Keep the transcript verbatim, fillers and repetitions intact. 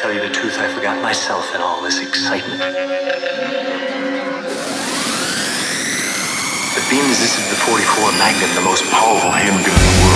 tell you the truth, I forgot myself in all this excitement. But being as this is the forty-four Magnum, the most powerful handgun in the world,